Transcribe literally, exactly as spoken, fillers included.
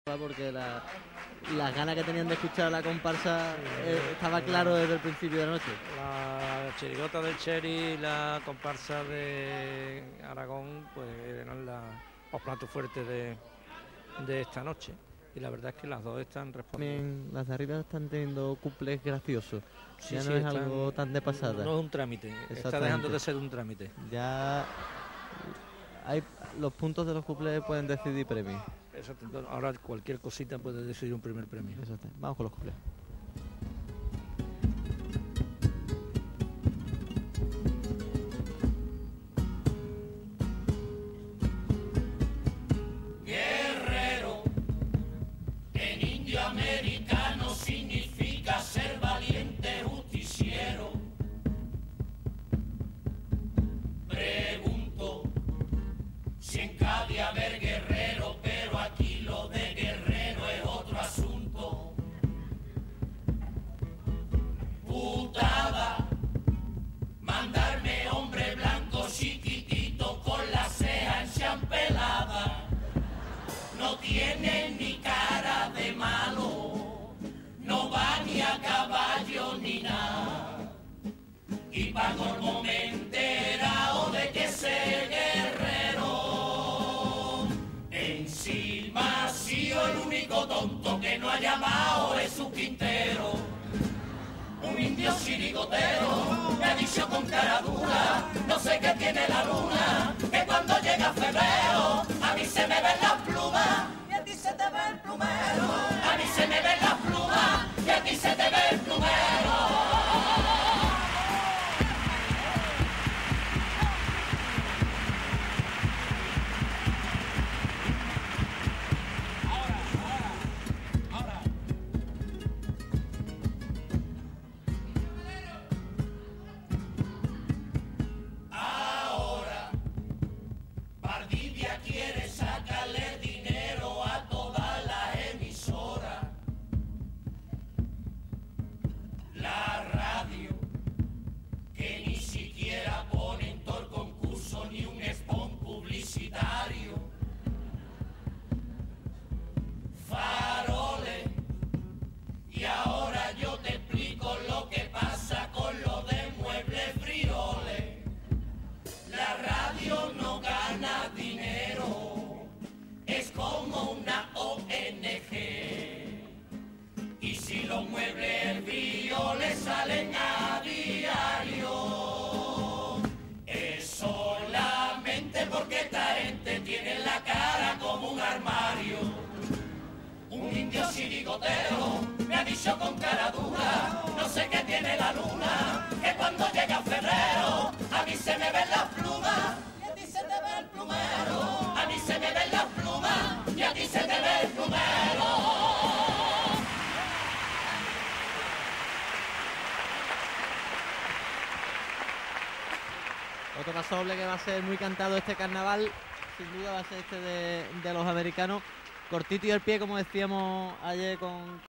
porque la, las ganas que tenían de escuchar a la comparsa eh, estaba claro desde el principio de la noche. La chirigota del Cheri y la comparsa de Aragón pues eran la, los platos fuertes de, de esta noche, y la verdad es que las dos están respondiendo. También las de arriba están teniendo cuplés graciosos. Sí, ya sí, no es están, algo tan de pasada. No es un trámite, está dejando de ser un trámite. Ya hay los puntos de los cuplés pueden decidir premios. Exacto. Ahora cualquier cosita puede decidir un primer premio. Exacto. Vamos con los cuplés. Guerrero, en indio americano significa ser valiente justiciero. Pregunto si en Cádiz haber guerrero, pero aquí lo de guerrero es otro asunto. Putada, mandarme hombre blanco chiquitito con la ceja enchampelada. No tiene ni cara de malo, no va ni a caballo ni nada. Y pa' colmo me enterao de que ese guerrero encima ha sido el único tonto que no ha llamado es su Quintero. Un indio chirigotero me ha dicho con cara dura, no sé qué tiene la luna, que cuando llega febrero a mí se me ven las plumas y a ti se te ve el plumero. A mí se me ven las plumas y a ti se te ve el plumero. Valdivia quiere sacarle dinero a todas las emisoras. La radio, que ni siquiera pone en todo el concurso ni un spot publicitario. Faroles, y ahora yo te explico lo que pasa con lo de muebles frioles. La radio no gana dinero, es como una O N G. Y si los muebles frioles salen a diario, es solamente porque esta gente tiene la cara como un armario. Un indio chirigotero me ha dicho con cara dura, no sé qué tiene la luna, que cuando llega febrero a mí se me ven las plumas y a ti se te ve el plumero. A mí se me ven las plumas y a ti se te ve el plumero. Otro paso doble que va a ser muy cantado este carnaval, sin duda va a ser este de, de los americanos. Cortito y el pie, como decíamos ayer con